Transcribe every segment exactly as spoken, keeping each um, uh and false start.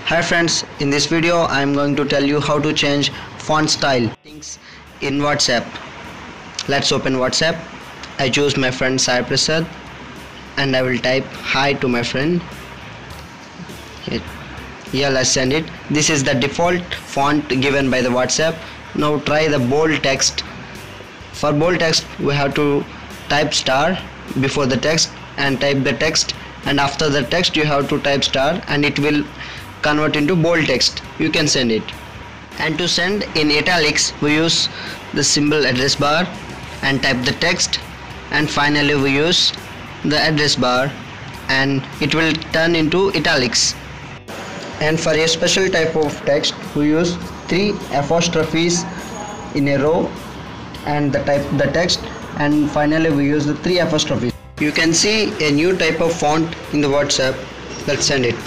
Hi friends, in this video I am going to tell you how to change font style in WhatsApp. Let's open WhatsApp. I choose my friend Sai Prasad and I will type hi to my friend. Here, let's send it. This is the default font given by the WhatsApp. Now try the bold text. For bold text we have to type star before the text and type the text, and after the text you have to type star and it will convert into bold text. You can send it. And to send in italics we use the symbol address bar and type the text, and finally we use the address bar and it will turn into italics. And for a special type of text we use three apostrophes in a row and the type the text, and finally we use the three apostrophes. You can see a new type of font in the WhatsApp. Let's send it.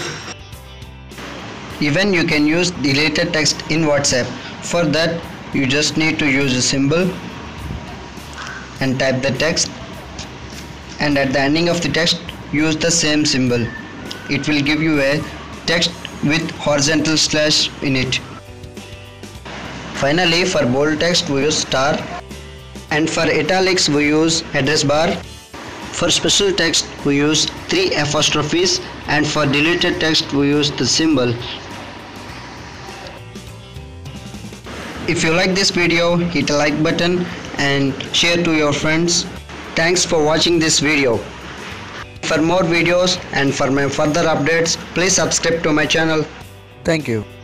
Even you can use deleted text in WhatsApp. For that you just need to use a symbol and type the text, and at the ending of the text use the same symbol. It will give you a text with horizontal slash in it. Finally for bold text we use star, and for italics we use address bar. For special text we use three apostrophes, and for deleted text we use the symbol. If you like this video, hit a like button and share to your friends. Thanks for watching this video. For more videos and for my further updates, please subscribe to my channel. Thank you.